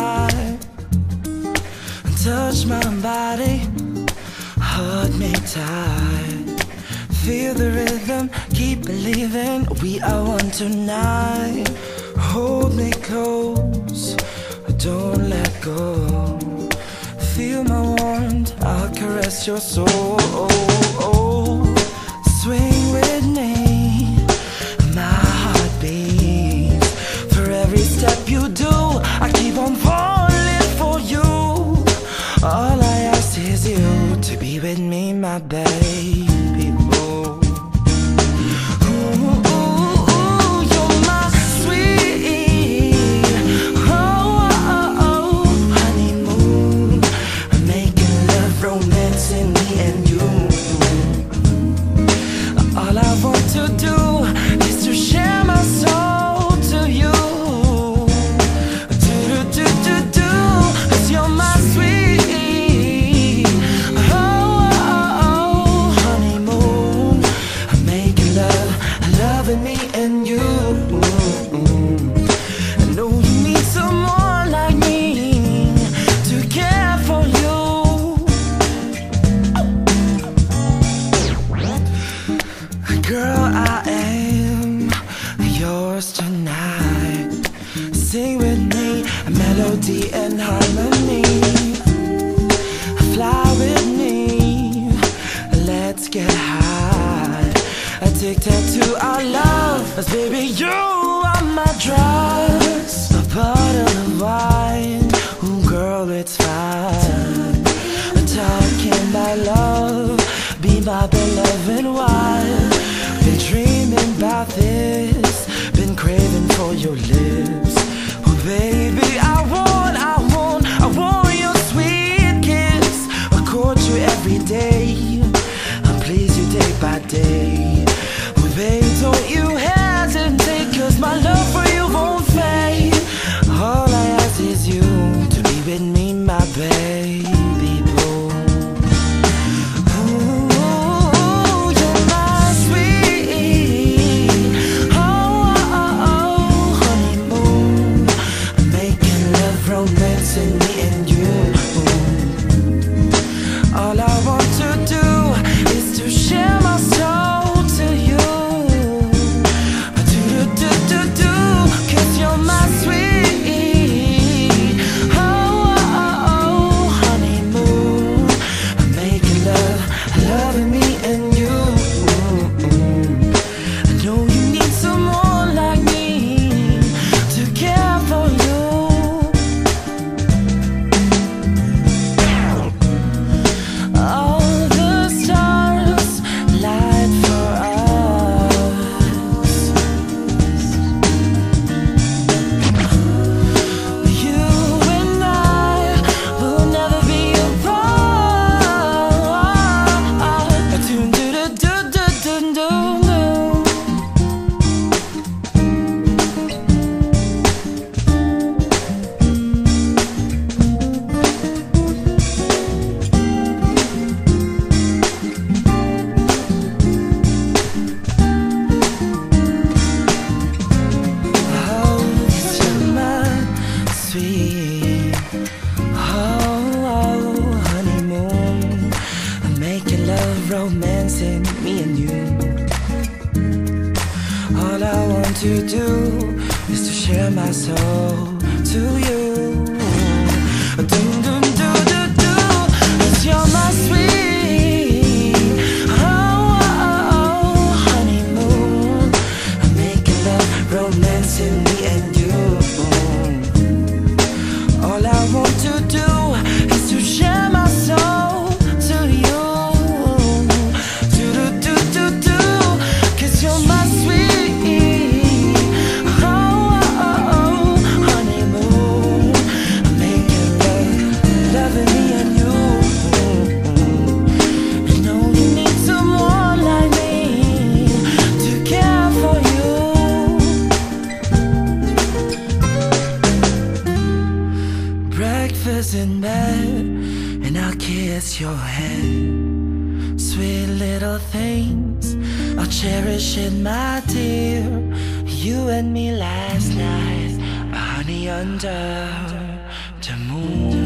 night. Touch my body, hold me tight. Feel the rhythm, keep believing we are one tonight. Hold me close, don't let go. Feel my warmth, I'll caress your soul. Swing with me, my heart beats. For every step you do, I keep on falling for you. All I ask is you to be with me, my baby. Ooh. Me and you, I know you need someone like me to care for you. Girl, I am yours tonight. Sing with me, a melody and harmony. Fly with me, let's get high. Addicted to our love, 'cause baby you are my drugs. A bottle of wine, ooh girl it's fine. Talking about love, be my beloved wife. Been dreaming about this, been craving for your lips. Oh baby I want your sweet kiss. I court you every day, I please you day by day. Babe, don't you hesitate, 'cause my love for you won't fade. All I ask is you to be with me, my baby boo. Ooh, you're my sweet, honeymoon. I'm making love, romancing me and you. All I want to do is to share my soul. Romancing me and you. All I want to do is to share my soul to you. Do do do do do, 'cause you're my sweet, honeymoon. I'm making love, romancing me and you. All I want to do is to share my soul to you. In bed, and I'll kiss your head. Sweet little things I'll cherish it, my dear. You and me last night, honey under moon.